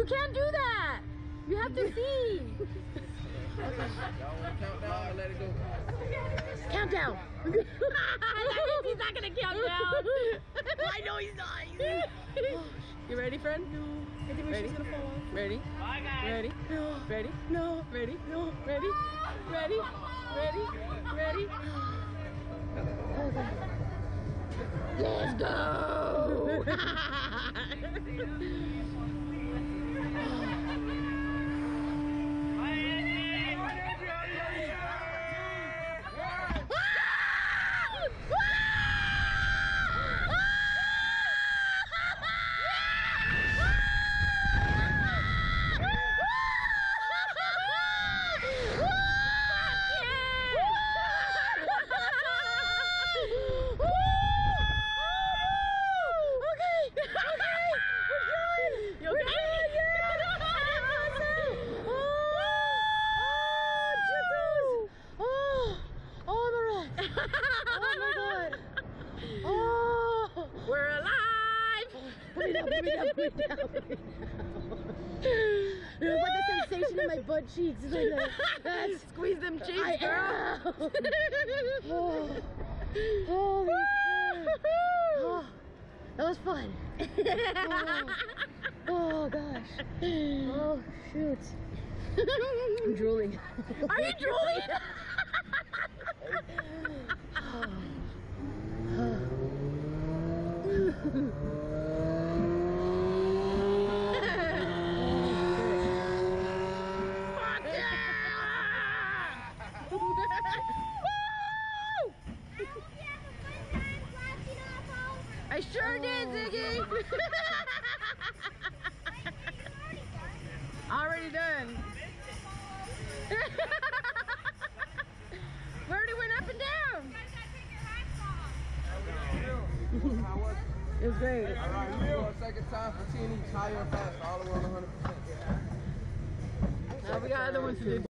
can't do that. You have to see. Y'all want to count down or let it go? Count down. That means he's not gonna count down. I know he's not. You ready, friend? No. I think she's gonna fall off. Ready? Bye, guys. Ready? No. Ready? No. Ready? No. Ready? Ready? Ready? Ready? Okay. Let's go! We're alive! Put me down. There was like a sensation in my butt cheeks. It's like that. Squeeze them cheeks, girl! Holy crap. That was fun. Oh gosh. Oh shoot. I'm drooling. Are you drooling? I sure did, Ziggy. Already done. We already went up and down. It was great. All right, we go a second time for 10 each, higher and faster, all the way on 100%. Now we got other ones to do.